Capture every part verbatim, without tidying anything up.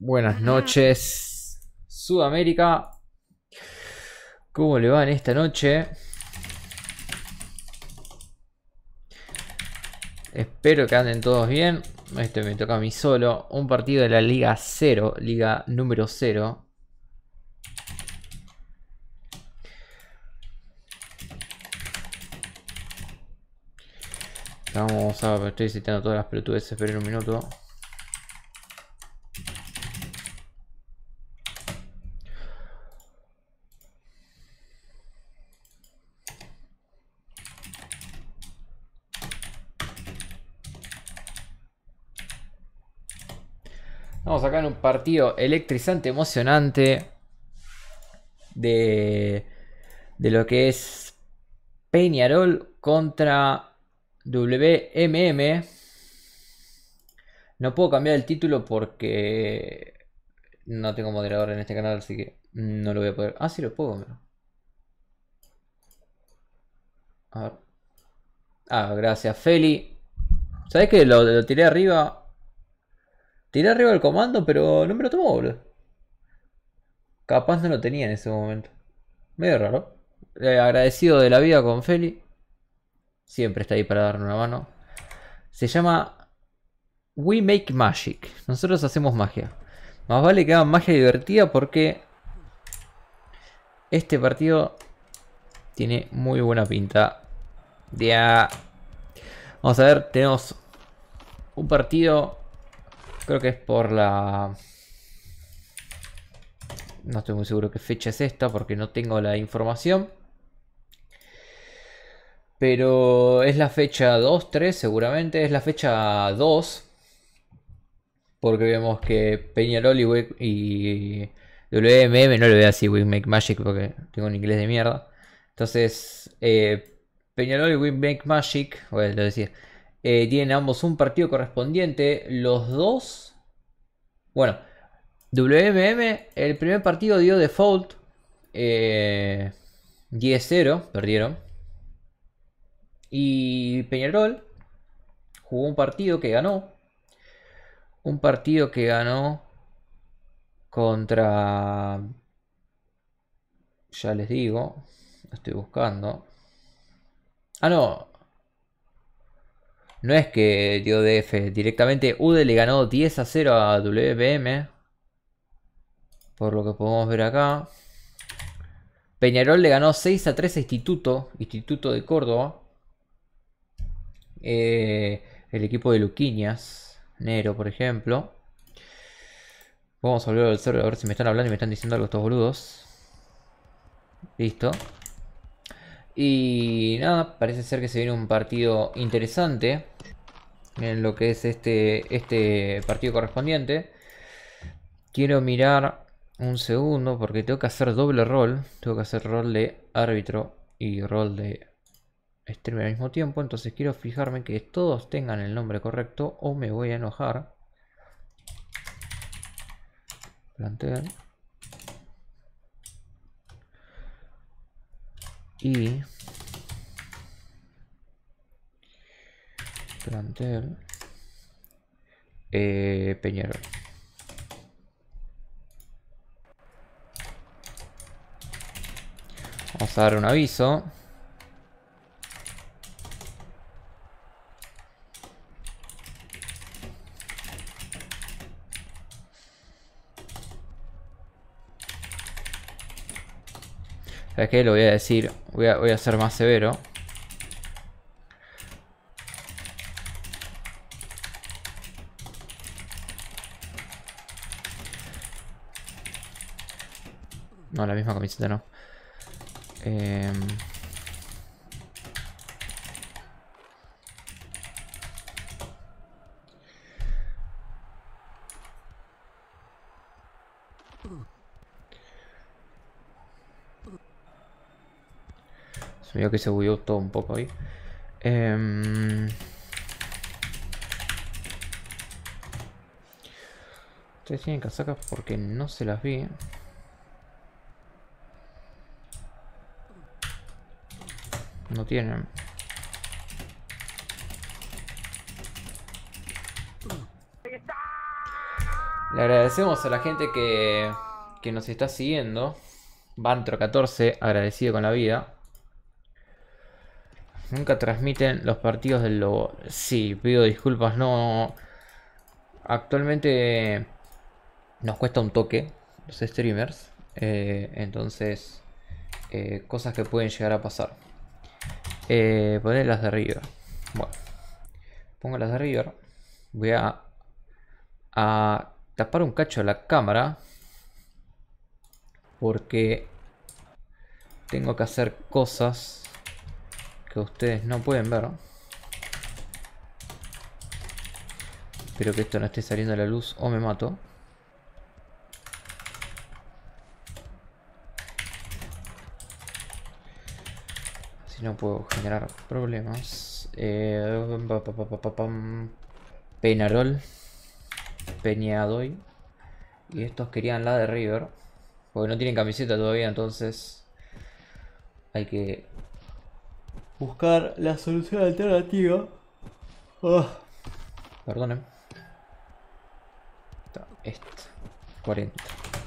Buenas noches, Sudamérica. ¿Cómo le va en esta noche? Espero que anden todos bien. Este me toca a mí solo. Un partido de la Liga cero, Liga número cero. Vamos a... Estoy citando todas las pelotudeces, esperen un minuto. Vamos acá en un partido electrizante, emocionante. De, de lo que es Peñarol contra W M M. No puedo cambiar el título porque no tengo moderador en este canal, así que no lo voy a poder. Ah, sí lo puedo cambiar. A ver. Ah, gracias, Feli. ¿Sabés que lo, lo tiré arriba? Tiré arriba el comando, pero no me lo tomó, boludo. Capaz no lo tenía en ese momento. Medio raro. Eh, agradecido de la vida con Feli. Siempre está ahí para darle una mano. Se llama We Make Magic. Nosotros hacemos magia. Más vale que hagan magia divertida porque este partido tiene muy buena pinta. Ya. Vamos a ver, tenemos un partido. Creo que es por la... No estoy muy seguro qué fecha es esta porque no tengo la información. Pero es la fecha dos, tres seguramente. Es la fecha dos. Porque vemos que Peñarol y, We y W M M, no le voy a decir We Make Magic porque tengo un inglés de mierda. Entonces, eh, Peñarol y We Make Magic, bueno, lo decía, eh, tienen ambos un partido correspondiente. Los dos, bueno, W M M, el primer partido dio default eh, diez cero, perdieron. Y Peñarol jugó un partido que ganó. Un partido que ganó contra... Ya les digo. Lo estoy buscando. Ah, no. No es que dio D F. Directamente U D E le ganó diez a cero a W M M. Por lo que podemos ver acá. Peñarol le ganó seis a tres a Instituto. Instituto de Córdoba. Eh, el equipo de Luquiñas. Nero, por ejemplo. Vamos a volver al server a ver si me están hablando y me están diciendo algo estos boludos. Listo. Y nada, parece ser que se viene un partido interesante en lo que es este, este partido correspondiente. Quiero mirar un segundo porque tengo que hacer doble rol. Tengo que hacer rol de árbitro y rol de streamer al mismo tiempo. Entonces quiero fijarme que todos tengan el nombre correcto o me voy a enojar. Plantel. Y plantel eh, Peñarol. Vamos a dar un aviso. ¿Sabes qué? Lo voy a decir. Voy a, voy a ser más severo. No, la misma camiseta no. Eh... Se me dio que se bugueó todo un poco ahí. Eh... Ustedes tienen casacas porque no se las vi. No tienen. Le agradecemos a la gente que, que nos está siguiendo. Bantro catorce, agradecido con la vida. Nunca transmiten los partidos del Lobo. Sí, pido disculpas, no. Actualmente nos cuesta un toque los streamers. Eh, entonces, eh, cosas que pueden llegar a pasar. Eh, poner las de River. Bueno, pongo las de River. Voy a, a tapar un cacho la cámara. Porque tengo que hacer cosas que ustedes no pueden ver. Espero que esto no esté saliendo a la luz o me mato. Si no puedo generar problemas. Eh, pa, pa, pa, pa, pam. Peñarol. Peñadoy. Y estos querían la de River. Porque no tienen camiseta todavía, entonces hay que buscar la solución alternativa. Oh, perdonen. Esta. cuarenta.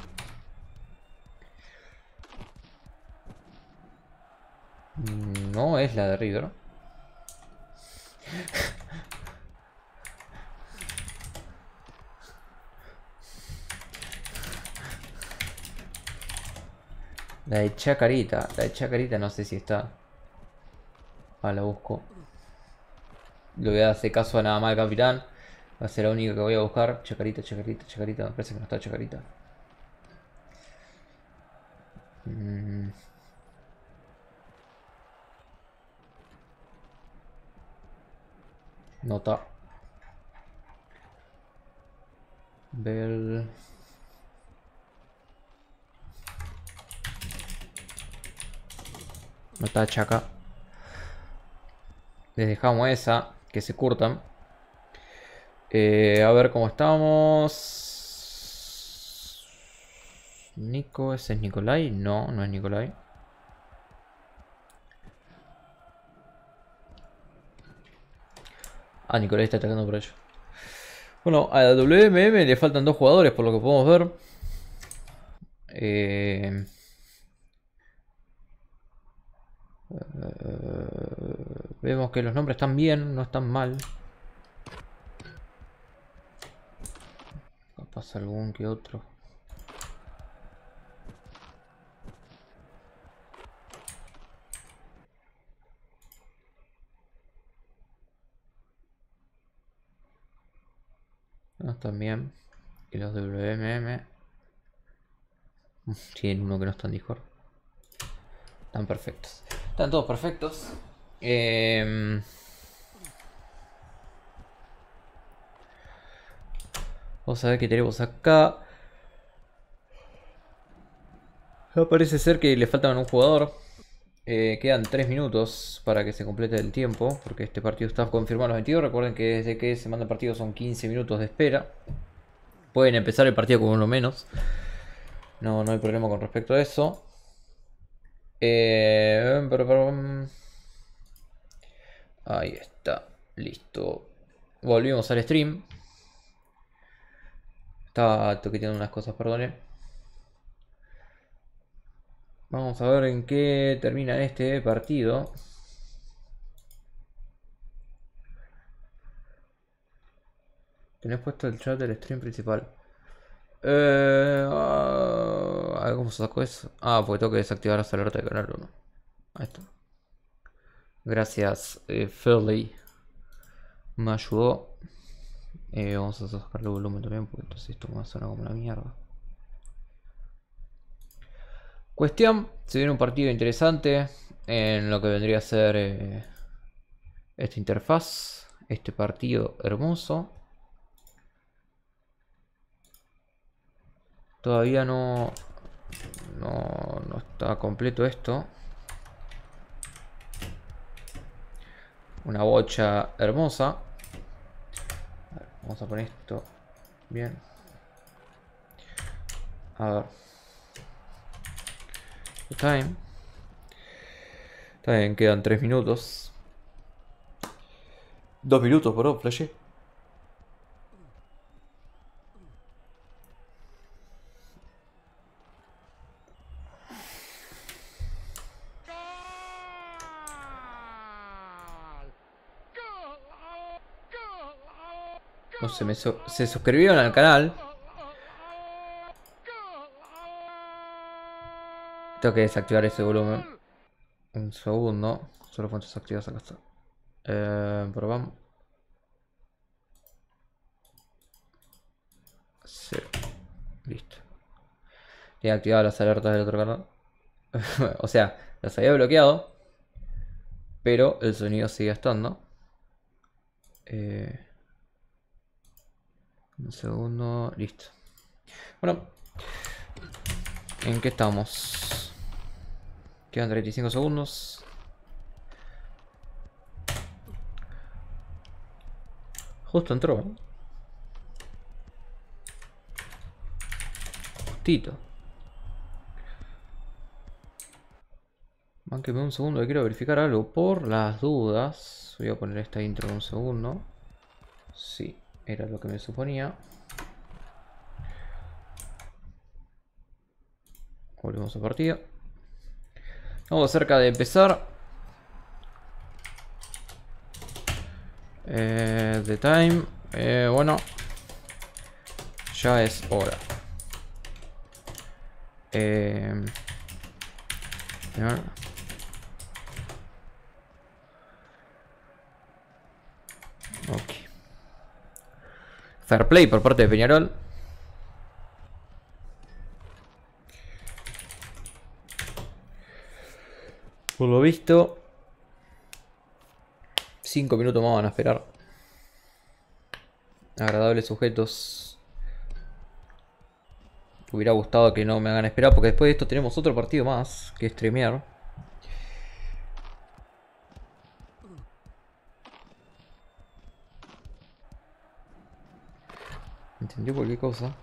No es la de River. La de Chacarita. La de Chacarita no sé si está. Ah, la busco. Le voy a hacer caso a nada más al capitán. Va a ser la única que voy a buscar. Chacarita, Chacarita, Chacarita. Me parece que no está Chacarita. Mm. No está. Bell. No está Chaca. Les dejamos esa. Que se curtan. Eh, a ver cómo estamos. Nico, ¿ese es Nicolai? No, no es Nicolai. Ah, Nicolai está atacando por ello. Bueno, a la W M M le faltan dos jugadores por lo que podemos ver. Eh... Uh, vemos que los nombres están bien, no están mal. Capaz algún que otro. No están bien. Y los W M M tienen uno que no está en Discord. Están perfectos. Están todos perfectos. Eh... Vamos a ver qué tenemos acá. Parece ser que le faltan un jugador. Eh, quedan tres minutos para que se complete el tiempo. Porque este partido está confirmado a los veintidós. Recuerden que desde que se manda el partido son quince minutos de espera. Pueden empezar el partido con uno menos. No, no hay problema con respecto a eso. Eh, ahí está. Listo. Volvimos al stream. Estaba toqueteando unas cosas, perdone. Vamos a ver en qué termina este partido. Tenés puesto el chat del stream principal. Eh, uh, a ver cómo se sacó eso. Ah, porque tengo que desactivar las alertas de canal uno. Ahí está. Gracias, eh, Philly. Me ayudó. Eh, vamos a sacarle volumen también, porque entonces esto me va a sonar como la mierda. Cuestión, se viene un partido interesante en lo que vendría a ser eh, esta interfaz. Este partido hermoso. Todavía no, no, no está completo esto. Una bocha hermosa. A ver, vamos a poner esto bien. A ver. Está bien. Está bien, quedan tres minutos. Dos minutos, bro, flashé. no se me su se suscribieron al canal. Tengo que desactivar ese volumen. Un segundo. Solo fuentes activas acá está. Eh, probamos. Cero. Listo. He activado las alertas del otro canal. O sea, las había bloqueado. Pero el sonido sigue estando. Eh, un segundo. Listo. Bueno. ¿En qué estamos? Quedan treinta y cinco segundos. Justo entró, ¿no? Justito. Mánqueme un segundo que quiero verificar algo por las dudas. Voy a poner esta intro en un segundo. Sí, era lo que me suponía. Volvemos a partida. Estamos cerca de empezar. Eh, the time. Eh, bueno. Ya es hora. Eh, ok. Fair play por parte de Peñarol. Por lo visto, cinco minutos más van a esperar. Agradables sujetos. Hubiera gustado que no me hagan esperar, porque después de esto tenemos otro partido más que streamear. ¿Entendió cualquier cosa?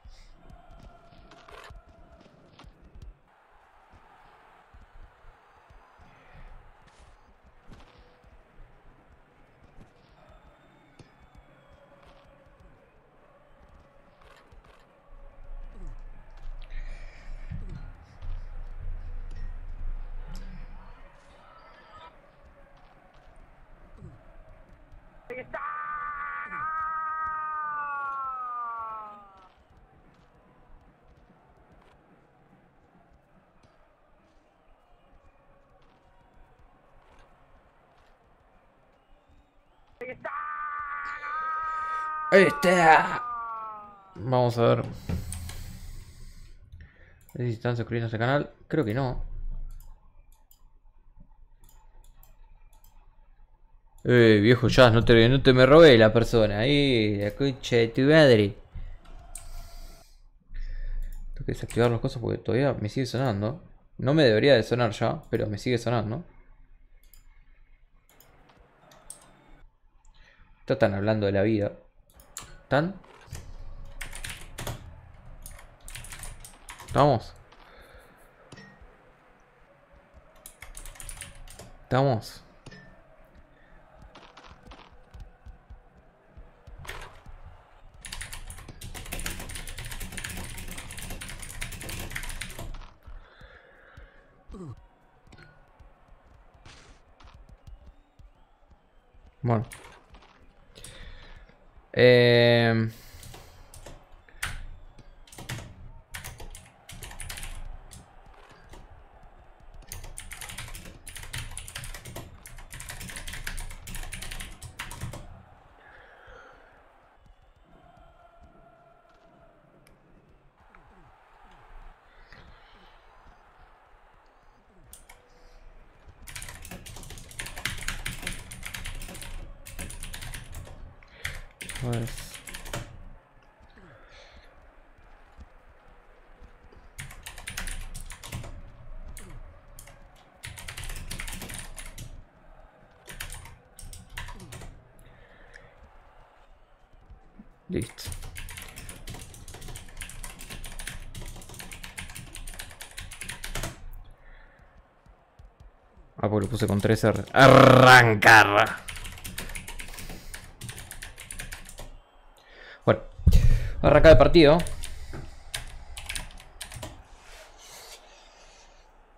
Ahí está. Vamos a ver. No sé si están suscribiendo a este canal. Creo que no. Eh, viejo Jazz, no te, no te me robé la persona. Ahí, la concha de tu madre. Tengo que desactivar las cosas porque todavía me sigue sonando. No me debería de sonar ya, pero me sigue sonando. Están hablando de la vida. ¿Están? ¿Estamos? ¿Estamos? Bueno. Eh... Pues... Listo. Ah, porque lo puse con tres R. Arrancar. Bueno, arrancar el partido.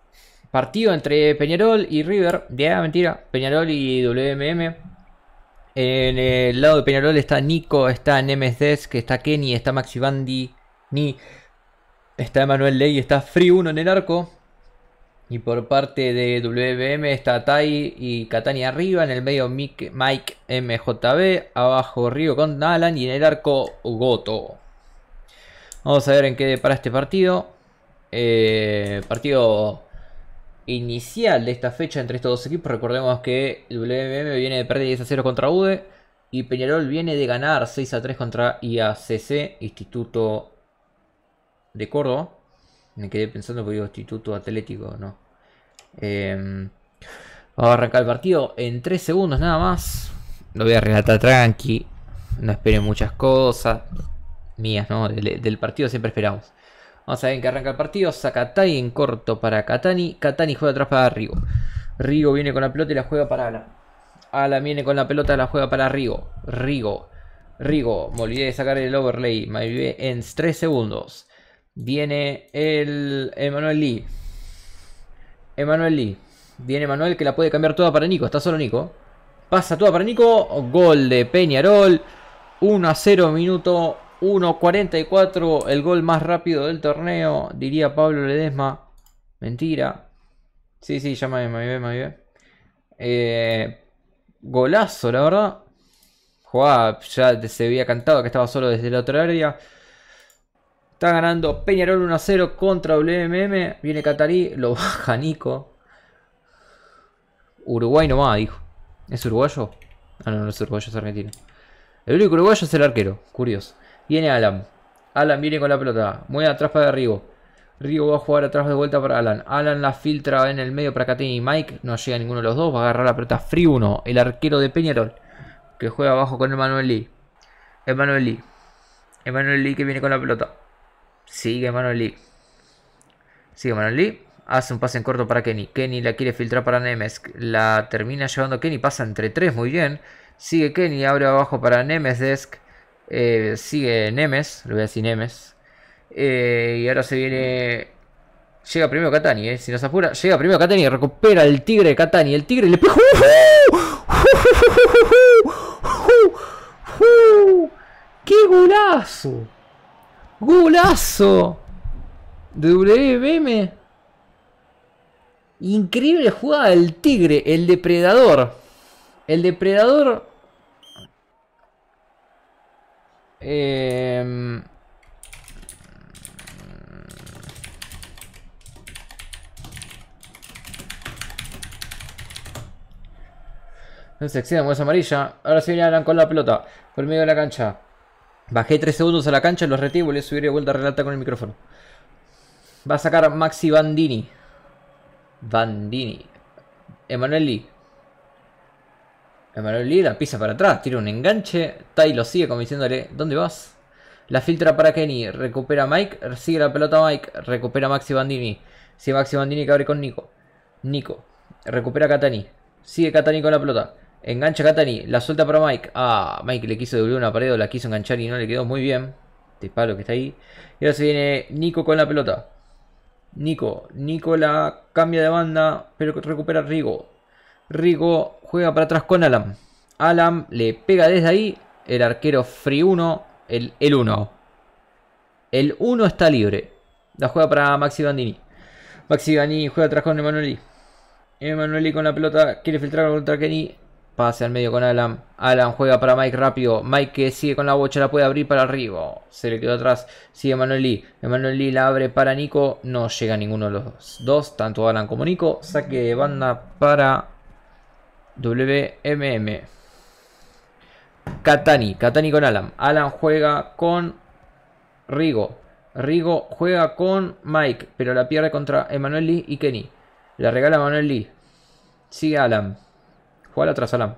Partido entre Peñarol y River. Ya, mentira. Peñarol y W M M. En el lado de Peñarol está Nico, está Nemes Desk, está Kenny, está Maxi Bandi, Ni, está Emanuel Ley, está Free uno en el arco. Y por parte de W B M está Tai y Katani arriba. En el medio Mike, Mike M J B. Abajo Río con Alan. Y en el arco Goto. Vamos a ver en qué depara este partido. Eh, partido inicial de esta fecha entre estos dos equipos. Recordemos que W B M viene de perder diez a cero contra U D E. Y Peñarol viene de ganar seis a tres contra I A C C, Instituto de Córdoba. Me quedé pensando porque digo Instituto Atlético, no. Eh, vamos a arrancar el partido en tres segundos nada más. Lo voy a relatar tranqui. No esperen muchas cosas mías, ¿no? Del, del partido siempre esperamos. Vamos a ver en que arranca el partido. Saca Tai en corto para Katani. Katani juega atrás para Rigo. Rigo viene con la pelota y la juega para Alan. Alan viene con la pelota y la juega para Rigo. Rigo. Rigo. Me olvidé de sacar el overlay. Me olvidé en tres segundos. Viene el Emanuel Lee. Emanuel Lee. Viene Emanuel que la puede cambiar toda para Nico. Está solo Nico. Pasa toda para Nico. Gol de Peñarol. uno a cero minuto uno cuarenta y cuatro. El gol más rápido del torneo. Diría Pablo Ledesma. Mentira. Sí, sí, ya me me me me eh, Golazo, la verdad. Jugaba, ya se había cantado que estaba solo desde la otra área. Está ganando Peñarol uno a cero contra W M M. Viene Catarí, lo baja Nico. Uruguay nomás, dijo. ¿Es uruguayo? Ah, no, no es uruguayo, es argentino. El único uruguayo es el arquero, curioso. Viene Alan. Alan viene con la pelota. Muy atrás para Rigo. Rigo va a jugar atrás de vuelta para Alan. Alan la filtra en el medio para Katini y Mike. No llega ninguno de los dos. Va a agarrar la pelota Free uno, el arquero de Peñarol. Que juega abajo con Emanuel Lee. Emanuel Lee. Emanuel Lee que viene con la pelota. Sigue Emanuel Lee. Sigue Emanuel Lee. Hace un pase en corto para Kenny. Kenny la quiere filtrar para Nemes. La termina llevando Kenny. Pasa entre tres. Muy bien. Sigue Kenny. Abre abajo para Nemes Desk. Eh, sigue Nemes. Lo voy a decir Nemes. Eh, y ahora se viene. Llega primero Katani. Eh, si nos apura. Llega primero Katani. Recupera el tigre de Katani. El tigre le pega. ¡Qué golazo! ¡Golazo! De W B M. Increíble jugada del tigre. El depredador. El depredador. Eh... No se exceden, es amarilla. Ahora se viene Alan con la pelota. Por medio de la cancha. Bajé tres segundos a la cancha, los reté y volví a subir de vuelta a relatar con el micrófono. Va a sacar Maxi Bandini. Bandini. Emanuel Lee. Emanuel Lee la pisa para atrás, tira un enganche. Tai lo sigue como diciéndole, ¿dónde vas? La filtra para Kenny, recupera Mike, sigue la pelota Mike, recupera Maxi Bandini. Sigue Maxi Bandini que abre con Nico. Nico, recupera Katani. Sigue Katani con la pelota. Engancha Katani, la suelta para Mike. Ah, Mike le quiso devolver una pared o la quiso enganchar y no le quedó muy bien. Este palo que está ahí. Y ahora se viene Nico con la pelota. Nico, Nico la cambia de banda, pero recupera Rigo. Rigo juega para atrás con Alan. Alan le pega desde ahí. El arquero Free uno. El, el uno. El uno está libre. La juega para Maxi Bandini. Maxi Bandini juega atrás con Emanuel Lee. Emanuel Lee con la pelota. Quiere filtrar contra Kenny. Pase al medio con Alan. Alan juega para Mike rápido. Mike que sigue con la bocha. La puede abrir para Rigo. Se le quedó atrás. Sigue Emanuel Lee. Emanuel Lee la abre para Nico. No llega ninguno de los dos. Tanto Alan como Nico. Saque de banda para W M M. Katani. Katani con Alan. Alan juega con Rigo. Rigo juega con Mike. Pero la pierde contra Emanuel Lee y Kenny. La regala Emanuel Lee. Sigue Alan. Juega atrás Alan.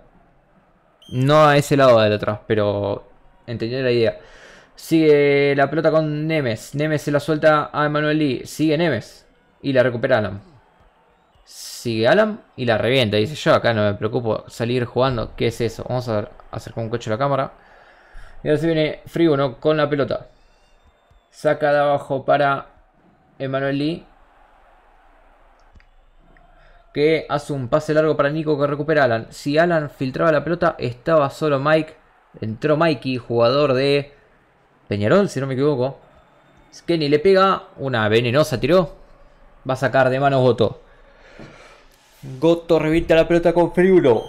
No a ese lado de atrás, pero entendió la idea. Sigue la pelota con Nemes. Nemes se la suelta a Emanuel Lee. Sigue Nemes. Y la recupera Alan. Sigue Alan y la revienta. Dice, yo acá no me preocupo salir jugando. ¿Qué es eso? Vamos a hacer con un coche la cámara. Y ahora se viene Free uno con la pelota. Saca de abajo para Emanuel Lee. que hace un pase largo para Nico que recupera a Alan. Si Alan filtraba la pelota, estaba solo Mike. Entró Mikey, jugador de Peñarol, si no me equivoco. Kenny le pega, una venenosa tiró. Va a sacar de mano Goto. Goto revienta la pelota con Free uno.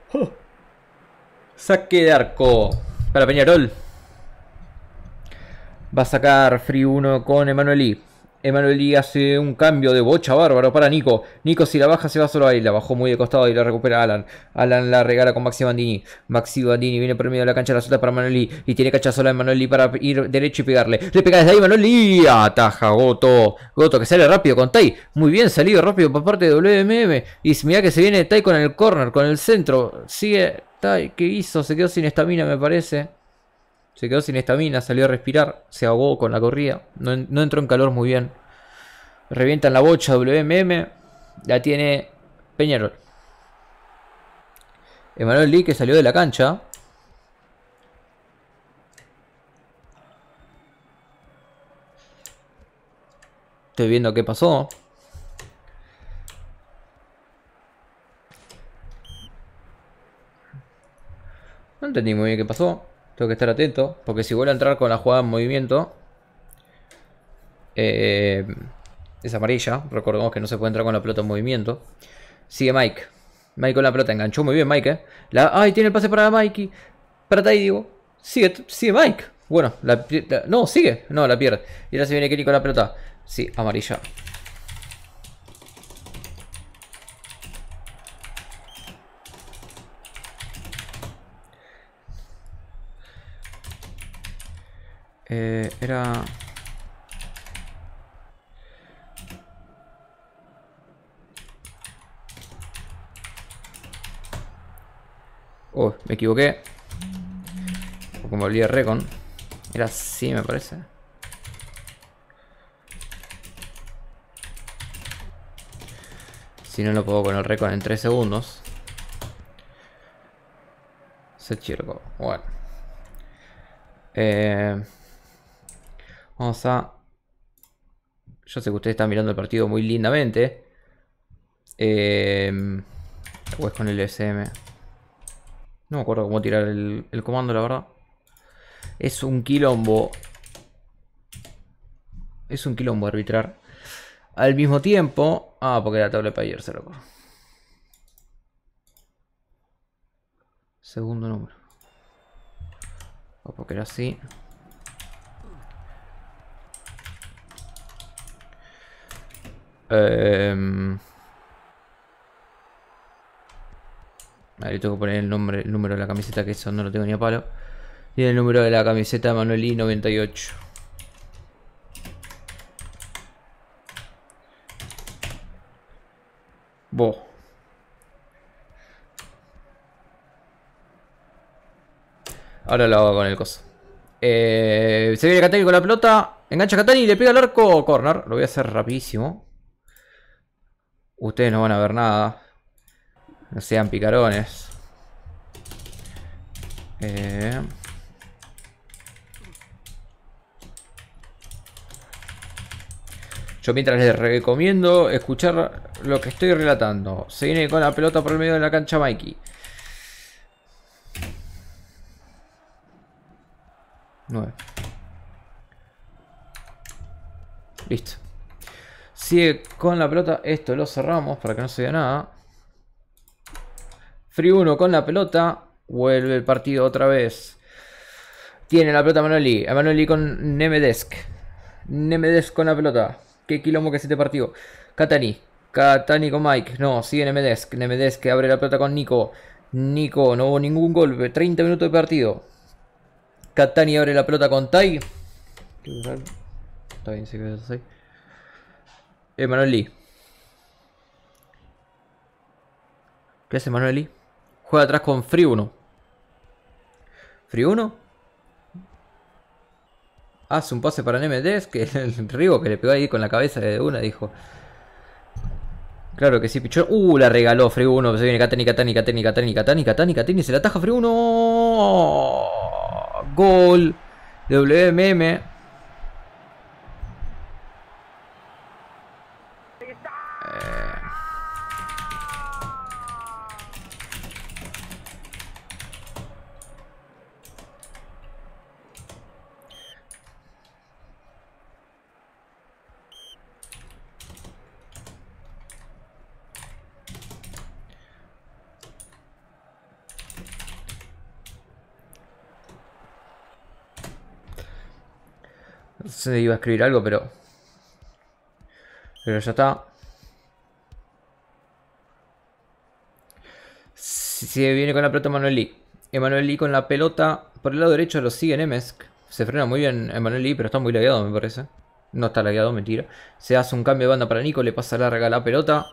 Saque de arco para Peñarol. Va a sacar Free uno con Emanuelí. Emanuelí hace un cambio de bocha bárbaro para Nico. Nico si la baja se va solo ahí. La bajó muy de costado y la recupera Alan. Alan la regala con Maxi Bandini. Maxi Bandini viene por medio de la cancha, la suelta para Emanuelí. Y tiene cancha sola Emanuelí para ir derecho y pegarle. Le pega desde ahí Emanuelí. Ataja Goto. Goto que sale rápido con Tai. Muy bien salido rápido por parte de W M M. Y mira que se viene Tai con el corner, con el centro. Sigue Tai. ¿Qué hizo? Se quedó sin estamina me parece. Se quedó sin estamina, salió a respirar, se ahogó con la corrida, no, no entró en calor muy bien. Revientan la bocha W M M, la tiene Peñarol. Emanuel Lee que salió de la cancha. Estoy viendo qué pasó. No entendí muy bien qué pasó. Tengo que estar atento, porque si vuelve a entrar con la jugada en movimiento, eh, es amarilla. Recordemos que no se puede entrar con la pelota en movimiento. Sigue Mike. Mike con la pelota, enganchó muy bien Mike. Eh. La, ay, tiene el pase para Mikey. Para Tai, digo. Sigue, sigue Mike. Bueno, la, la, no, sigue. No, la pierde. Y ahora se viene Kenny con la pelota. Sí, amarilla. Eh, era... Oh, me equivoqué. Porque me olvidé Recon. Era así, me parece. Si no lo puedo con el Recon en tres segundos. Se chirco. Bueno. Eh... Vamos a... Yo sé que ustedes están mirando el partido muy lindamente. Eh... O es con el S M. No me acuerdo cómo tirar el, el comando, la verdad. Es un quilombo. Es un quilombo arbitrar. Al mismo tiempo... Ah, porque era tablet player, se loco. Segundo número. O porque era así. Eh... Ahí tengo que poner el nombre, el número de la camiseta, que eso no lo tengo ni a palo. Y el número de la camiseta Manuelí noventa y ocho. Bo. Ahora lo hago con el coso. Eh, se viene Catani con la pelota. Engancha Catani y le pega al arco. Corner. Lo voy a hacer rapidísimo. Ustedes no van a ver nada. No sean picarones. Eh... Yo mientras les recomiendo escuchar lo que estoy relatando. Se viene con la pelota por el medio de la cancha Mikey. nueve. Listo. Sigue con la pelota. Esto lo cerramos para que no se vea nada. Free uno con la pelota. Vuelve el partido otra vez. Tiene la pelota Manuelí. Manuelí con Nemedesk. Nemedesk con la pelota. Qué quilombo que es este partido. Catani. Catani con Mike. No, sigue Nemedesk. Nemedesk que abre la pelota con Nico. Nico, no hubo ningún golpe. treinta minutos de partido. Catani abre la pelota con Tai. Está bien, sí que es así. Emanuelí. ¿Qué hace Emanuelí? Juega atrás con Free uno. Free uno. Hace un pase para Nemedesk. Que el Rigo que le pegó ahí con la cabeza de una dijo. Claro que sí, pichón. Uh, la regaló Free uno. Se viene Catani, Catani, Catani, Catani, Catani, Catani, Catani. Se la ataja Free uno. Gol de W M M. No sé si iba a escribir algo, pero... Pero ya está. Se viene con la pelota Emanuel Lee. Emanuel Lee con la pelota. Por el lado derecho lo sigue Nemesk. Se frena muy bien Emanuel Lee, pero está muy lagueado, me parece. No está lagueado, mentira. Se hace un cambio de banda para Nico. Le pasa larga la pelota.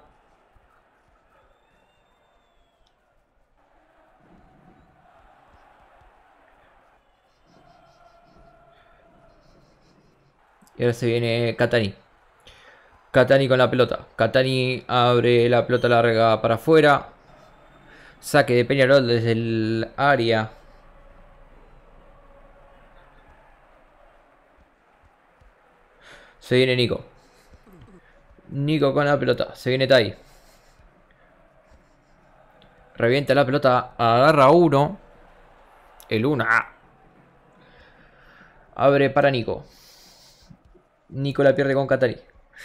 Y ahora se viene Katani. Katani con la pelota. Katani abre la pelota larga para afuera. Saque de Peñarol desde el área. Se viene Nico. Nico con la pelota. Se viene Tai. Revienta la pelota. Agarra uno. El uno. Abre para Nico. Nico la pierde con Katani.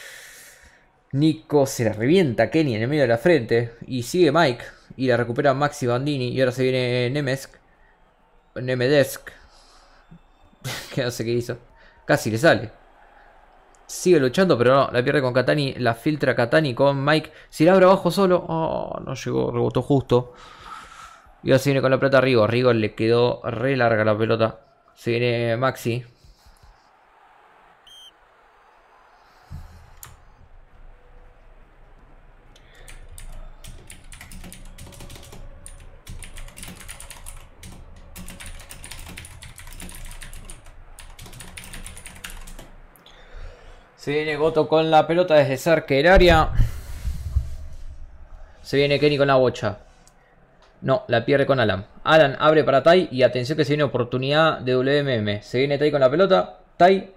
Nico se la revienta a Kenny en el medio de la frente. Y sigue Mike. Y la recupera Maxi Bandini. Y ahora se viene Nemesk. Nemedesk. Que no sé qué hizo. Casi le sale. Sigue luchando, pero no. La pierde con Katani. La filtra Katani con Mike. Si la abre abajo solo. Oh, no llegó. Rebotó justo. Y ahora se viene con la pelota Rigo. Rigo le quedó re larga la pelota. Se viene Maxi. Se viene Goto con la pelota desde cerca del área. Se viene Kenny con la bocha. No, la pierde con Alan. Alan abre para Tai y atención que se viene oportunidad de W M M. Se viene Tai con la pelota. Tai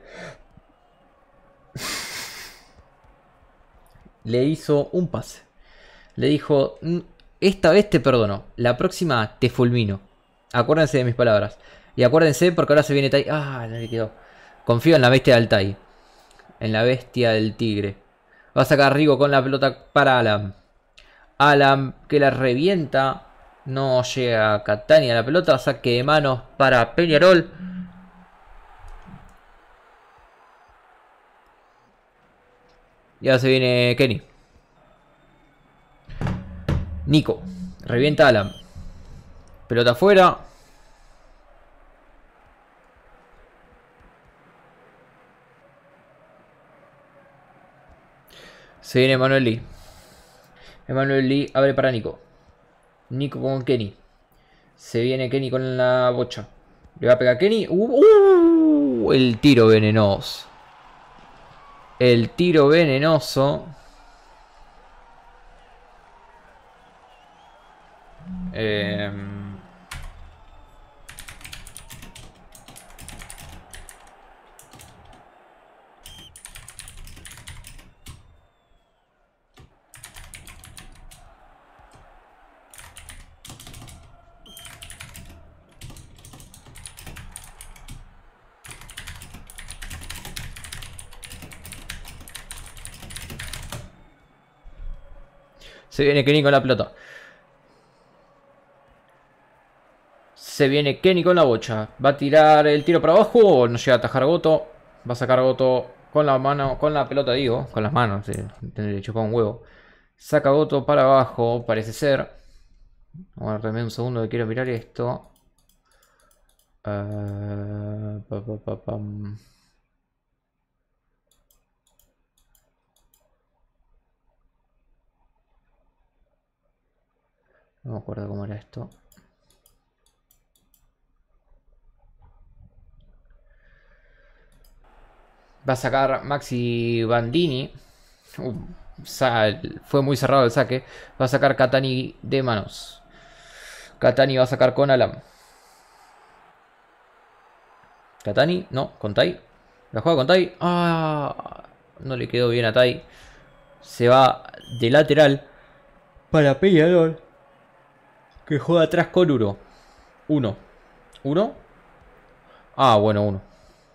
le hizo un pase. Le dijo, esta vez te perdono, la próxima te fulmino. Acuérdense de mis palabras. Y acuérdense porque ahora se viene Tai. Ah, no le quedó. Confío en la bestia del Tai. En la bestia del tigre. Va a sacar Rigo con la pelota para Alan. Alan que la revienta. No llega Katani a la pelota. Saque de manos para Peñarol. Y ahora se viene Kenny. Nico. Revienta a Alan. Pelota afuera. Se viene Emanuel Lee. Emanuel Lee abre para Nico. Nico con Kenny. Se viene Kenny con la bocha. Le va a pegar a Kenny. Uh, uh, el tiro venenoso. El tiro venenoso. Eh... Se viene Kenny con la pelota. Se viene Kenny con la bocha. Va a tirar el tiro para abajo. O no llega a atajar Goto. Va a sacar Goto con la mano. Con la pelota, digo. Con las manos. Sí, le chupado un huevo. Saca Goto para abajo. Parece ser. Vamos a ver un segundo que quiero mirar esto. Uh, pa, pa, pa, pam. No me acuerdo cómo era esto. Va a sacar Maxi Bandini. Uh, fue muy cerrado el saque. Va a sacar Katani de manos. Katani va a sacar con Alam. Katani, no, con Tai. La juega con Tai. Ah, no le quedó bien a Tai. Se va de lateral para Peñarol, que juega atrás con Uro. Uno. ¿Uno? Ah, bueno, uno.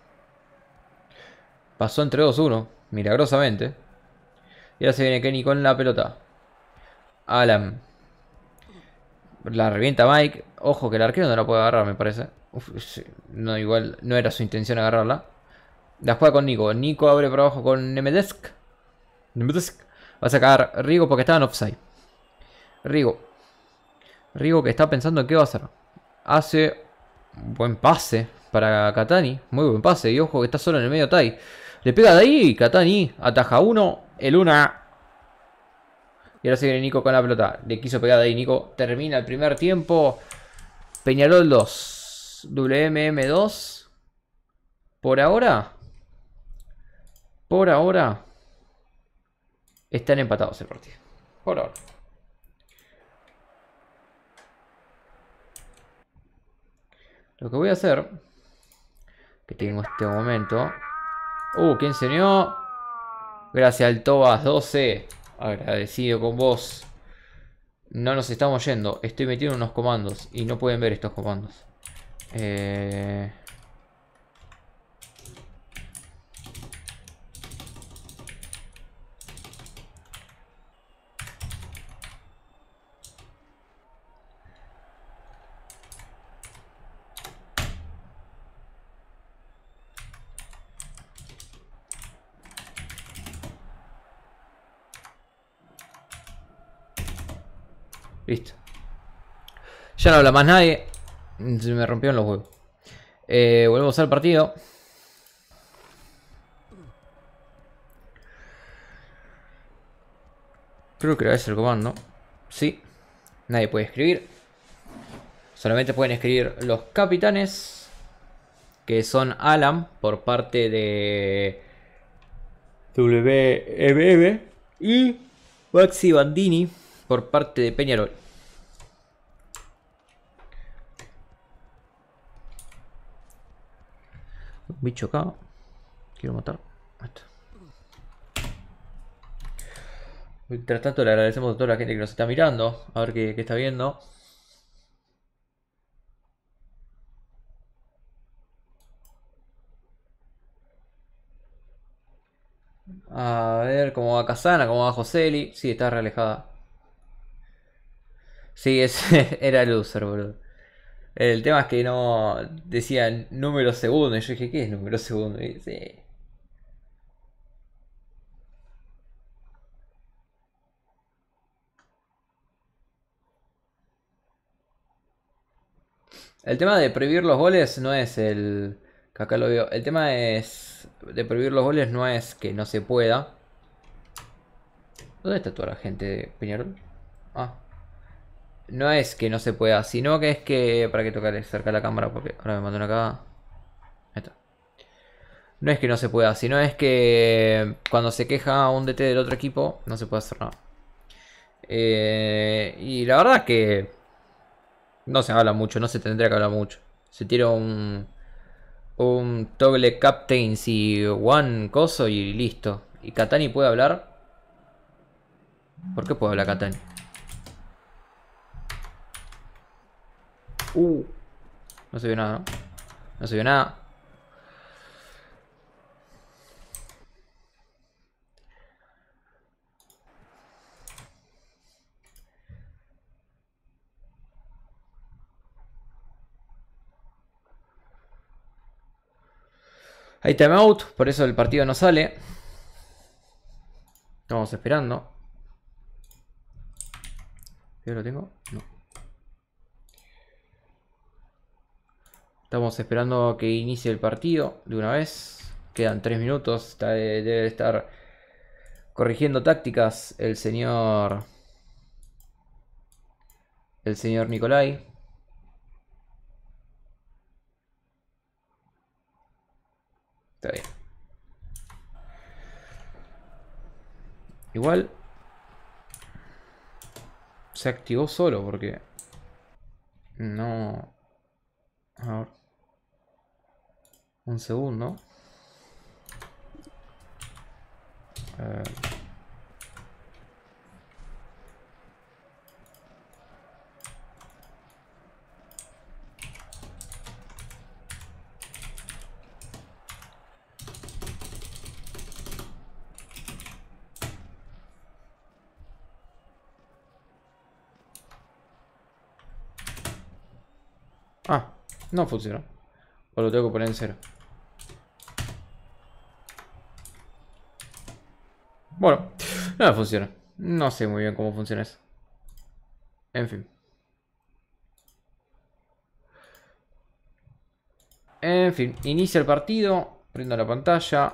Pasó entre dos uno, milagrosamente. Y ahora se viene Kenny con la pelota. Alan. La revienta Mike. Ojo que el arquero no la puede agarrar, me parece. Uf, no, igual no era su intención agarrarla. La juega con Nico. Nico abre por abajo con Nemedesk. Nemedesk. Va a sacar Rigo porque estaba en offside. Rigo. Rigo que está pensando en qué va a hacer. Hace un buen pase para Katani. Muy buen pase. Y ojo que está solo en el medio Tai. Le pega de ahí. Katani ataja uno. El una. Y ahora se viene Nico con la pelota. Le quiso pegar de ahí Nico. Termina el primer tiempo. Peñarol dos. W M M dos. Por ahora. Por ahora. Están empatados el partido. Por ahora. Lo que voy a hacer. Que tengo este momento. Uh, ¿quién enseñó? Gracias al Tobas doce. Agradecido con vos. No nos estamos yendo. Estoy metido en unos comandos. Y no pueden ver estos comandos. Eh... Listo. Ya no habla más nadie. Se me rompieron los huevos. Eh, volvemos al partido. Creo que era ese el comando. Sí. Nadie puede escribir. Solamente pueden escribir los capitanes. Que son Alan por parte de W M M. Y Maxi Bandini por parte de Peñarol. Un bicho acá. Quiero matar. Mientras tanto le agradecemos a toda la gente que nos está mirando. A ver qué, qué está viendo. A ver cómo va Casana, cómo va Joseli. Sí, está realejada. Sí, ese era el user, boludo. El tema es que no decía número segundo. Y yo dije, ¿qué es número segundo? Y sí. El tema de prohibir los goles no es el... Que acá lo veo. El tema es... De prohibir los goles no es que no se pueda. ¿Dónde está toda la gente de Peñarol? Ah. No es que no se pueda, sino que es que... Para que tocar cerca la cámara porque ahora me mandan acá. Ahí está. No es que no se pueda, sino es que cuando se queja un D T del otro equipo no se puede hacer nada. Eh, y la verdad es que no se habla mucho, no se tendría que hablar mucho. Se tira un... Un toggle captains y one coso y listo. ¿Y Katani puede hablar? ¿Por qué puede hablar Katani? Uh. No se vio nada, ¿no? No se vio nada. Hay timeout, por eso el partido no sale. Estamos esperando. ¿Yo lo tengo? No. Estamos esperando a que inicie el partido de una vez. Quedan tres minutos. Está, debe estar corrigiendo tácticas el señor... El señor Nicolai. Está bien. Igual se activó solo porque no... A ver. Un segundo. Eh... Ah, no funcionó. O lo tengo que poner en cero. Bueno, no me funciona. No sé muy bien cómo funciona eso. En fin. En fin, inicia el partido. Prendo la pantalla.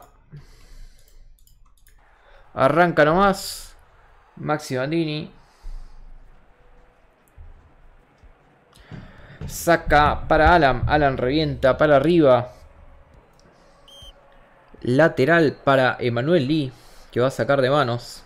Arranca nomás. Maxi Bandini. Saca para Alan. Alan revienta para arriba. Lateral para Emanuel Lee, que va a sacar de manos.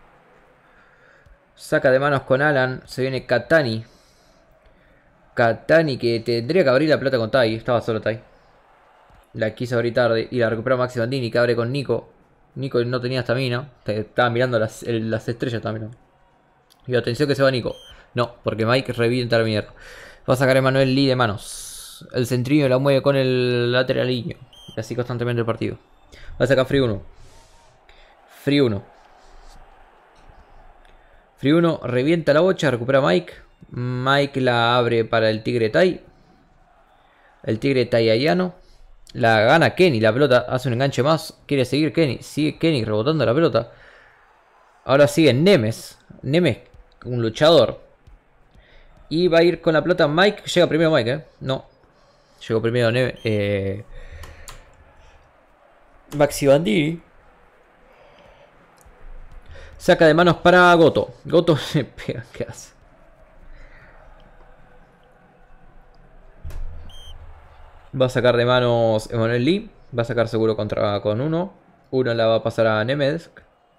Saca de manos con Alan. Se viene Katani. Katani que tendría que abrir la pelota con Tai. Estaba solo Tai. La quiso abrir tarde. Y la recupera Maxi Bandini, que abre con Nico. Nico no tenía estamina. Estaba mirando las, las estrellas también. Y atención que se va Nico. No, porque Mike revienta la mierda. Va a sacar a Emanuel Lee de manos. El centrillo la mueve con el lateral Y así constantemente el partido. Va a sacar Free uno. Free uno. Free uno revienta la bocha. Recupera a Mike. Mike la abre para el Tigre Tai. El Tigre Tai Ayano. La gana Kenny. La pelota hace un enganche más. Quiere seguir Kenny. Sigue Kenny rebotando la pelota. Ahora sigue Nemes. Nemes, un luchador. Y va a ir con la pelota Mike. Llega primero Mike, ¿eh? No. Llegó primero Nemes. Eh... Maxi Bandini. Saca de manos para Goto. Goto se pega. ¿Qué hace? Va a sacar de manos Emanuel Lee. Va a sacar seguro contra con uno. Uno la va a pasar a Nemesk.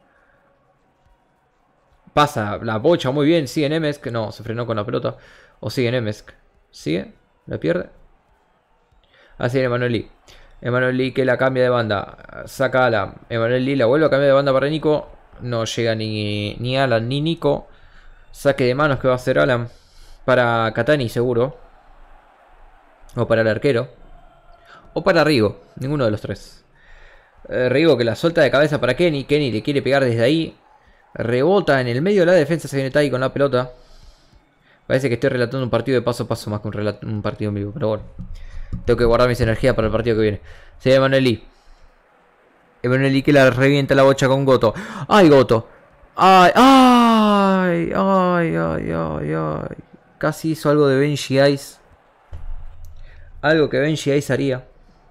Pasa la bocha muy bien. Sigue Nemesk. No, se frenó con la pelota. O sigue Nemesk. Sigue. La pierde. Así es Emanuel Lee. Emanuel Lee que la cambia de banda. Saca a Alan. Emanuel Lee la vuelve a cambiar de banda para Nico. No llega ni, ni Alan ni Nico. Saque de manos que va a hacer Alan. Para Katani seguro. O para el arquero. O para Rigo. Ninguno de los tres. Eh, Rigo que la suelta de cabeza para Kenny. Kenny le quiere pegar desde ahí. Rebota en el medio de la defensa. Se viene Tai con la pelota. Parece que estoy relatando un partido de paso a paso más que un, relato, un partido en vivo. Pero bueno. Tengo que guardar mis energías para el partido que viene. Se llama Emanuel Lee. Emanuel Lee que la revienta la bocha con Goto. ¡Ay, Goto! ¡Ay, ay! ¡Ay, ay, ay, ay! Casi hizo algo de Benji Ice. Algo que Benji Ice haría.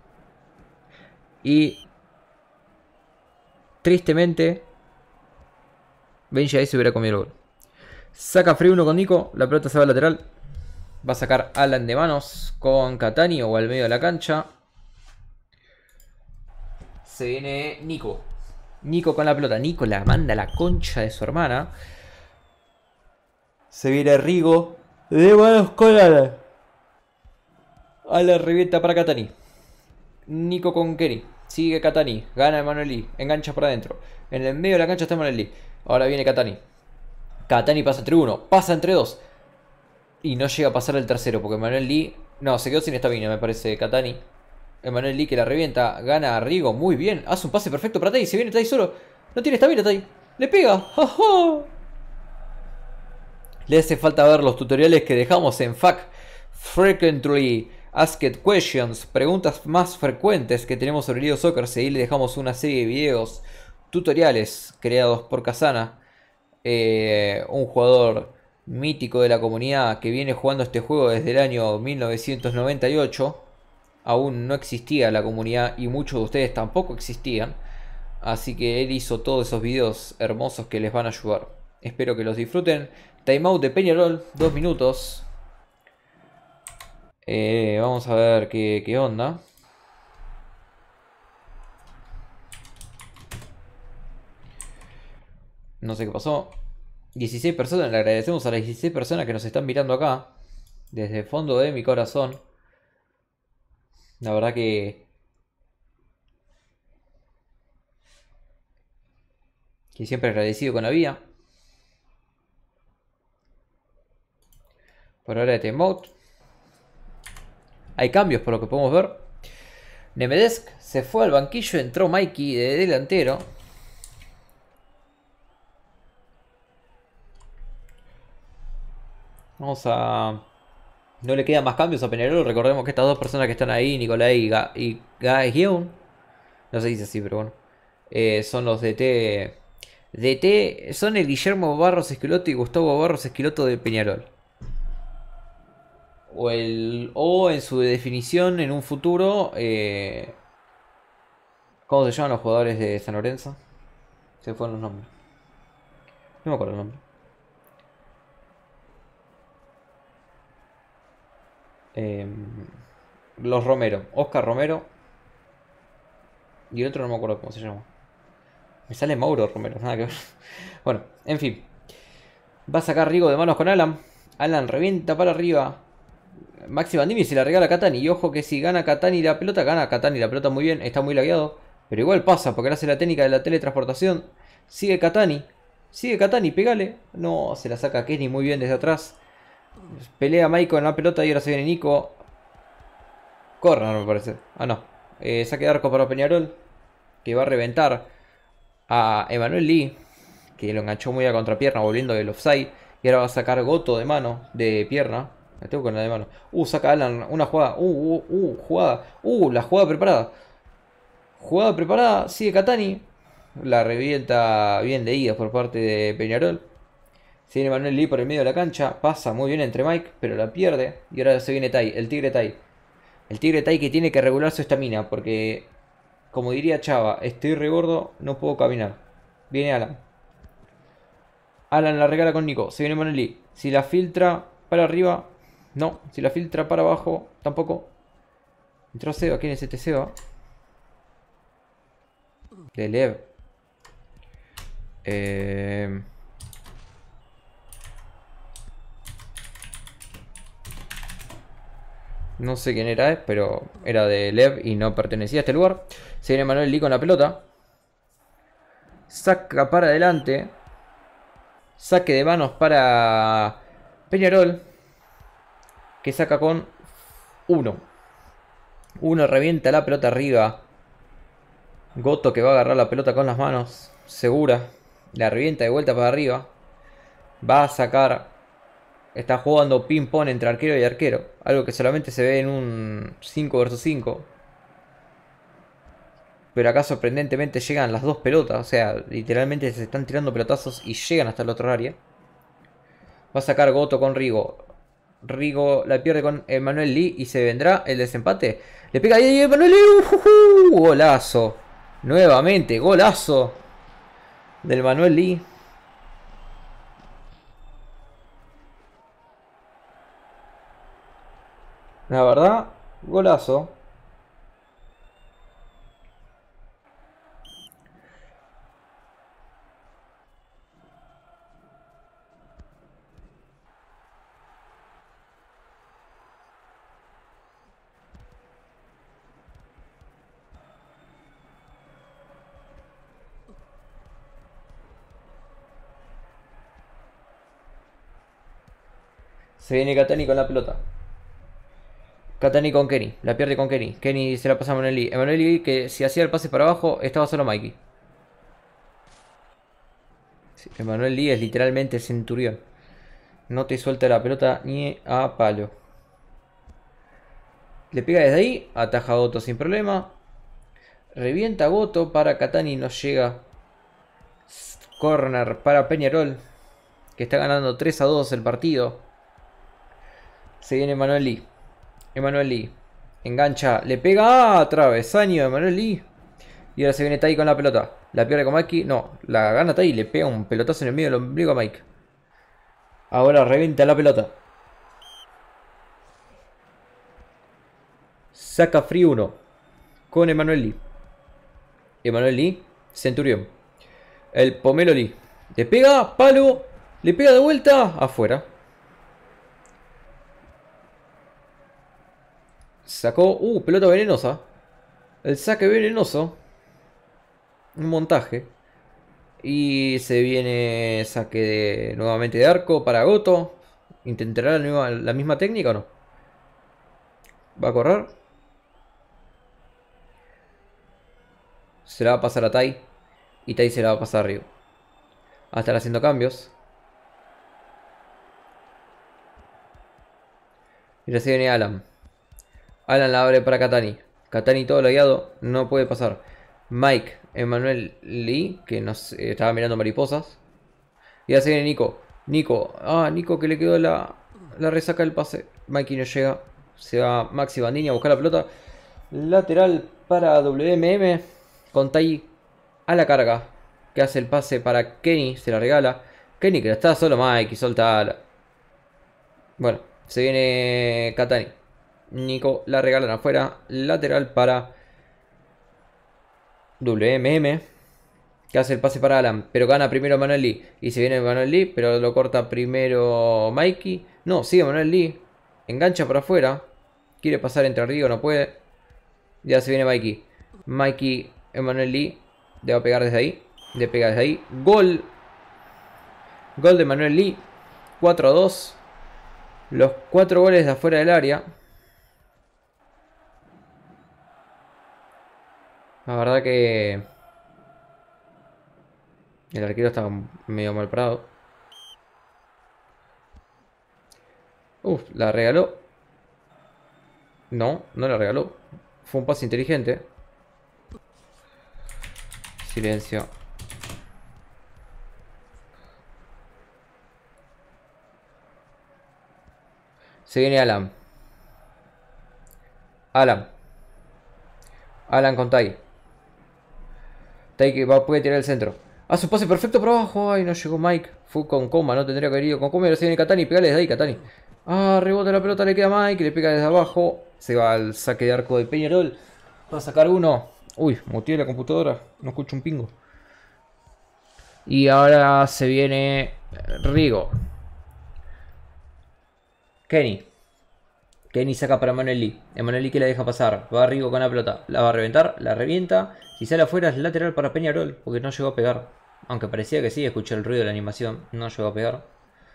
Y... tristemente... Benji Ice se hubiera comido el gol. Saca Free uno con Nico. La pelota se va al lateral. Va a sacar Alan de manos con Katani o al medio de la cancha. Se viene Nico. Nico con la pelota. Nico la manda a la concha de su hermana. Se viene Rigo de manos con Alan. Alan revienta para Katani. Nico con Kenny. Sigue Katani. Gana Emanuel Lee. Engancha para adentro. En el medio de la cancha está Emanuel Lee. Ahora viene Katani. Katani pasa entre uno. Pasa entre dos. Y no llega a pasar el tercero porque Emanuel Lee... No, se quedó sin estamina me parece Katani. Emanuel Lee que la revienta. Gana a Rigo. Muy bien. Hace un pase perfecto para Tai. Se viene Tai solo. No tiene estamina Tai. Le pega. ¡Ajá! Le hace falta ver los tutoriales que dejamos en F A Q. Frequently Asked Questions. Preguntas más frecuentes que tenemos sobre Lido Soccer. Ahí le dejamos una serie de videos tutoriales creados por Kazana. Eh, un jugador... mítico de la comunidad que viene jugando este juego desde el año mil novecientos noventa y ocho. Aún no existía la comunidad y muchos de ustedes tampoco existían. Así que él hizo todos esos videos hermosos que les van a ayudar. Espero que los disfruten. Timeout de Peñarol, dos minutos. Eh, vamos a ver qué, qué onda. No sé qué pasó. dieciséis personas, le agradecemos a las dieciséis personas que nos están mirando acá. Desde el fondo de mi corazón. La verdad que... Que siempre agradecido con la vida. Por ahora de timeout. Hay cambios por lo que podemos ver. Nemedesk se fue al banquillo, entró Mikey de delantero. Vamos a... No le quedan más cambios a Peñarol. Recordemos que estas dos personas que están ahí, Nicolai y, Ga y Gaeon, no se dice así, pero bueno, eh, son los D T D T son el Guillermo Barros Esqueloto y Gustavo Barros Esqueloto de Peñarol. O, el, o en su definición en un futuro, eh, ¿cómo se llaman los jugadores de San Lorenzo? Se fueron los nombres. No me acuerdo el nombre. Eh, los Romero. Oscar Romero. Y el otro no me acuerdo cómo se llama. Me sale Mauro Romero, nada que ver. Bueno, en fin. Va a sacar Rigo de manos con Alan. Alan revienta para arriba. Maxi Bandini se la regala a Katani. Y ojo que si gana Katani la pelota, gana Katani la pelota muy bien. Está muy lagueado. Pero igual pasa porque le hace la técnica de la teletransportación. Sigue Katani. Sigue Katani, pegale. No, se la saca Kenny muy bien desde atrás. Pelea Maiko en la pelota y ahora se viene Nico. Corner me parece. Ah, no. Eh, saque de arco para Peñarol. Que va a reventar a Emanuel Lee. Que lo enganchó muy a contrapierna volviendo del offside. Y ahora va a sacar Goto de mano, de pierna. Me tengo con la de mano. Uh, saca Alan una jugada. Uh, uh, uh, jugada. Uh, la jugada preparada. Jugada preparada. Sigue Katani. La revienta bien de ida por parte de Peñarol. Se viene Manuel Lee por el medio de la cancha. Pasa muy bien entre Mike, pero la pierde. Y ahora se viene Tai, el Tigre Tai. El Tigre Tai que tiene que regular su estamina. Porque, como diría Chava, estoy re gordo, no puedo caminar. Viene Alan. Alan la regala con Nico. Se viene Manuel Lee. Si la filtra para arriba, no. Si la filtra para abajo, tampoco. Entró Seba. ¿Quién es este Seba? De Lev. Eh... No sé quién era, pero era de Lev y no pertenecía a este lugar. Se viene Manuel Lee con la pelota. Saca para adelante. Saque de manos para Peñarol. Que saca con uno. Uno revienta la pelota arriba. Goto que va a agarrar la pelota con las manos. Segura. La revienta de vuelta para arriba. Va a sacar. Está jugando ping pong entre arquero y arquero. Algo que solamente se ve en un cinco versus cinco. Pero acá sorprendentemente llegan las dos pelotas. O sea, literalmente se están tirando pelotazos y llegan hasta el otro área. Va a sacar Goto con Rigo. Rigo la pierde con Emanuel Lee y se vendrá el desempate. Le pega ahí Emanuel Lee. Uh, uh, uh, golazo. Nuevamente, golazo del Manuel Lee. La verdad, golazo. Se viene Katani con la pelota. Katani con Kenny. La pierde con Kenny. Kenny se la pasa a Emanuel Lee. Emanuel Lee que si hacía el pase para abajo estaba solo Mikey. Sí, Emanuel Lee es literalmente centurión. No te suelta la pelota ni a palo. Le pega desde ahí. Ataja a Goto sin problema. Revienta a Goto para Katani. No llega. Corner para Peñarol. Que está ganando tres a dos el partido. Se viene Emanuel Lee. Emanuel Lee. Engancha. Le pega. ¡Ah! Travesaño de Emanuel Lee. Y ahora se viene Tai con la pelota. La pierde con Mikey. No. La gana Tai y le pega un pelotazo en el medio del ombligo a Mike. Ahora revienta la pelota. Saca free uno. Con Emanuel Lee. Emanuel Lee. Centurión. El Pomelo Lee. Le pega. Palo. Le pega de vuelta. Afuera. Sacó. Uh, pelota venenosa. El saque venenoso. Un montaje. Y se viene saque de, nuevamente de arco para Goto. ¿Intentará la misma, la misma técnica o no? Va a correr. Se la va a pasar a Tai. Y Tai se la va a pasar arriba. Va a estar haciendo cambios. Y recibe viene Alan. Alan la abre para Katani. Katani todo lagueado. No puede pasar. Mike Emanuel Lee, que nos eh, estaba mirando mariposas. Y ya se viene Nico. Nico. Ah, Nico que le quedó la, la resaca del pase. Mikey no llega. Se va Maxi Bandini a buscar la pelota. Lateral para W M M. Con Tai a la carga. Que hace el pase para Kenny. Se la regala. Kenny que está solo Mikey. Solta. Bueno, se viene Katani. Nico la regalan afuera. Lateral para W M M. Que hace el pase para Alan. Pero gana primero Manuel Lee. Y se viene Manuel Lee. Pero lo corta primero Mikey. No, sigue Manuel Lee. Engancha por afuera. Quiere pasar entre Rigo. No puede. Ya se viene Mikey. Mikey, Emanuel Lee. Le va a pegar desde ahí. Le pega desde ahí. Gol. Gol de Manuel Lee. cuatro a dos. Los cuatro goles de afuera del área. La verdad que el arquero está medio mal parado. Uf, la regaló. No, no la regaló. Fue un pase inteligente. Silencio. Se viene Alan. Alan. Alan con Tai. Tai que va, puede tirar el centro. Hace un pase perfecto por abajo. Ay, no llegó Mike. Fue con coma, no tendría que haber ido con coma. Y ahora se viene Katani. Pegale desde ahí, Katani. Ah, rebota la pelota, le queda a Mike. Le pega desde abajo. Se va al saque de arco de Peñarol. Va a sacar uno. Uy, muteé la computadora. No escucho un pingo. Y ahora se viene Rigo. Kenny. Kenny saca para Emanuel Lee. Emanuel Lee que la deja pasar. Va a Rigo con la pelota. La va a reventar. La revienta. Si sale afuera es lateral para Peñarol. Porque no llegó a pegar. Aunque parecía que sí. Escuché el ruido de la animación. No llegó a pegar.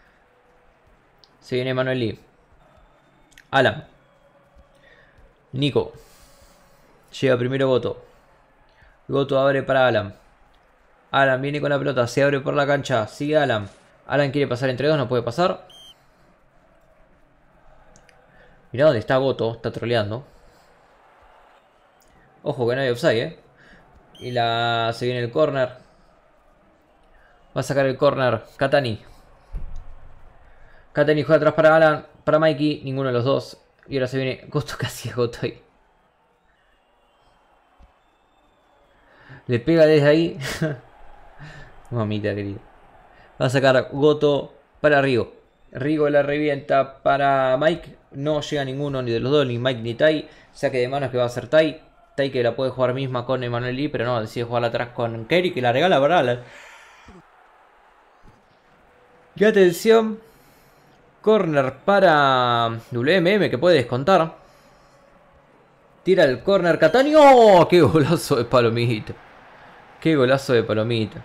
Se viene Emanuel Lee. Alan. Nico. Llega primero Goto. Goto abre para Alan. Alan viene con la pelota. Se abre por la cancha. Sigue Alan. Alan quiere pasar entre dos. No puede pasar. Mirá dónde está Goto. Está troleando. Ojo que no hay offside, eh. Y la se viene el corner. Va a sacar el corner Katani. Katani juega atrás para Alan. Para Mikey. Ninguno de los dos. Y ahora se viene Goto, casi a Goto ahí. Le pega desde ahí. Mamita querida. Va a sacar Goto para Rigo. Rigo la revienta para Mike. No llega ninguno ni de los dos, ni Mike ni Tai. Saque de manos que va a hacer Tai. Tai que la puede jugar misma con Emanuel Lee, pero no, decide jugarla atrás con Kerry, que la regala para Alan. Y atención. Corner para W M M que puede descontar. Tira el corner Katani. ¡Oh! ¡Qué golazo de Palomita! ¡Qué golazo de Palomita!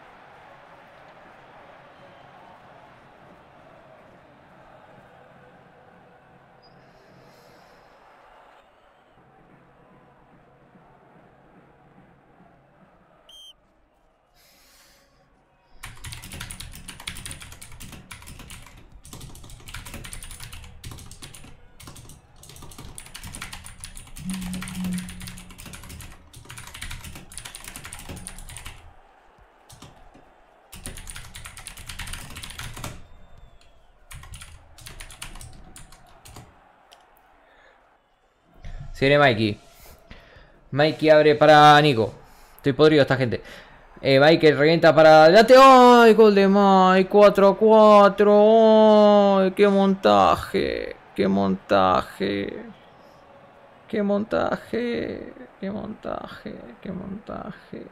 Se viene Mikey. Mikey abre para Nico. Estoy podrido esta gente. Eh, Mikey revienta para adelante. ¡Ay! Gol de Mike. cuatro a cuatro. ¡Ay! ¡Qué montaje! ¡Qué montaje! ¡Qué montaje! ¡Qué montaje! ¡Qué montaje!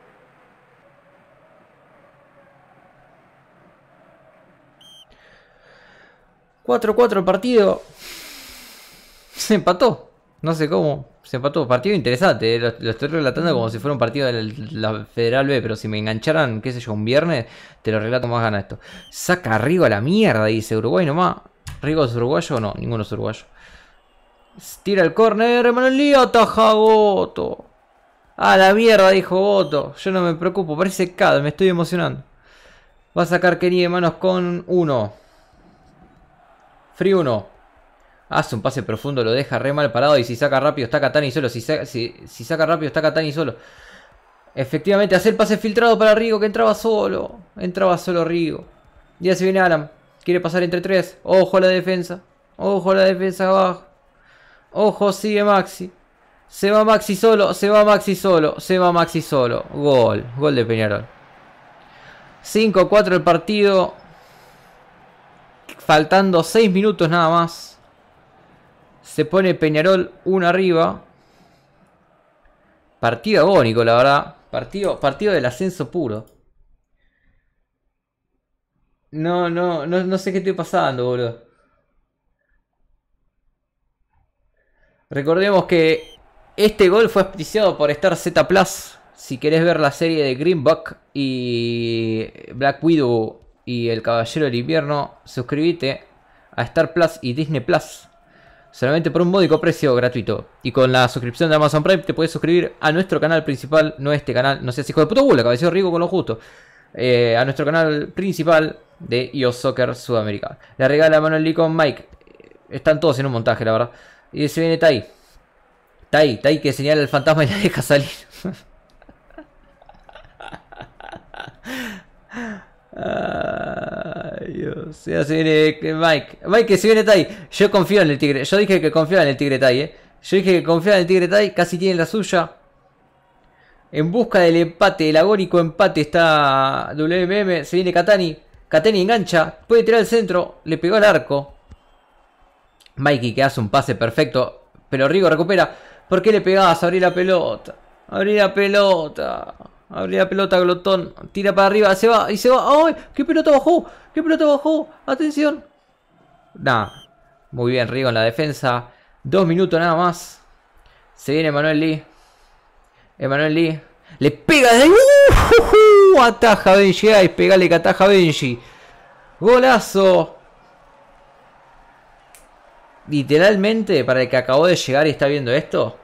cuatro a cuatro el partido. Se empató. No sé cómo. Se empató. Partido interesante. Eh. Lo, lo estoy relatando como si fuera un partido de la Federal B. Pero si me engancharan, qué sé yo, un viernes, te lo relato más gana esto. Saca a Rigo a la mierda, dice Uruguay nomás. ¿Rigo es uruguayo o no? Ninguno es uruguayo. Tira el córner. Emanuel Lee ataja a Goto. A la mierda, dijo Goto. Yo no me preocupo. Parece cada. Me estoy emocionando. Va a sacar Kenny de manos con uno. Free uno. Hace un pase profundo, lo deja re mal parado. Y si saca rápido está Katani solo. Si, sa si, si saca rápido está Katani solo. Efectivamente, hace el pase filtrado para Rigo, que entraba solo. Entraba solo Rigo. Ya se viene Alan. Quiere pasar entre tres. Ojo a la defensa. Ojo a la defensa abajo. Ojo, sigue Maxi. Se va Maxi solo. Se va Maxi solo. Se va Maxi solo. Gol. Gol de Peñarol. cinco a cuatro el partido. Faltando seis minutos nada más. Se pone Peñarol uno arriba. Partido agónico, la verdad. Partido, partido del ascenso puro. No, no, no, no sé qué estoy pasando, boludo. Recordemos que este gol fue auspiciado por Star Z Plus. Si querés ver la serie de Green Book y Black Widow y El Caballero del Invierno, suscríbete a Star Plus y Disney Plus. Solamente por un módico precio gratuito. Y con la suscripción de Amazon Prime te puedes suscribir a nuestro canal principal. No este canal, no seas hijo de puta bula, cabeceo rico con lo justo. Eh, a nuestro canal principal de I O Soccer Sudamérica. Le regala Manuel Lee con Mike. Están todos en un montaje, la verdad. Y se viene Tai. Tai, Tai que señala el fantasma y la deja salir. Ay, Dios. Ya se viene Mike. Mike que se viene Tai. Yo confío en el tigre. Yo dije que confiaba en el tigre Tai, eh. Yo dije que confiaba en el tigre Tai. Casi tiene la suya. En busca del empate. El agónico empate está W M M. Se viene Katani. Katani engancha. Puede tirar el centro. Le pegó al arco. Mikey que hace un pase perfecto. Pero Rigo recupera. ¿Por qué le pegás? Abrí la pelota. Abrí la pelota. Abrí la pelota, glotón. Tira para arriba. Se va. Y se va. ¡Ay! ¿Qué pelota bajó? ¿Qué pelota bajó? Atención. Nah. Muy bien, Rigo en la defensa. Dos minutos nada más. Se viene Emanuel Lee. Emanuel Lee. Le pega desde ahí. ¡Uh! Ataja Benji. Ay, pegale que ataja Benji. Golazo. Literalmente, para el que acabó de llegar y está viendo esto,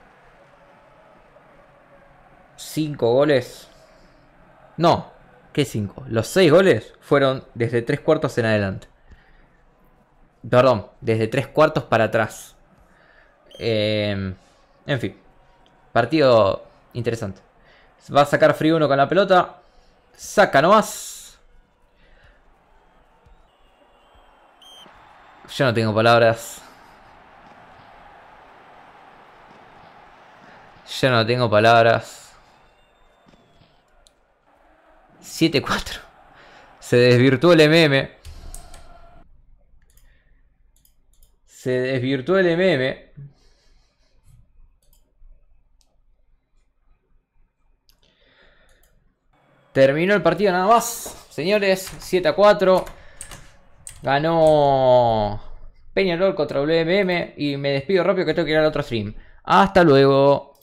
cinco goles. No, ¿qué cinco? Los seis goles fueron desde tres cuartos en adelante. Perdón, desde tres cuartos para atrás. Eh, en fin, partido interesante. Va a sacar Free uno con la pelota. Saca nomás. Yo no tengo palabras. Yo no tengo palabras. siete cuatro. Se desvirtuó el M M. Se desvirtuó el M M. Terminó el partido nada más. Señores, siete a cuatro. Ganó Peñarol contra W M M. Y me despido rápido que tengo que ir al otro stream. Hasta luego.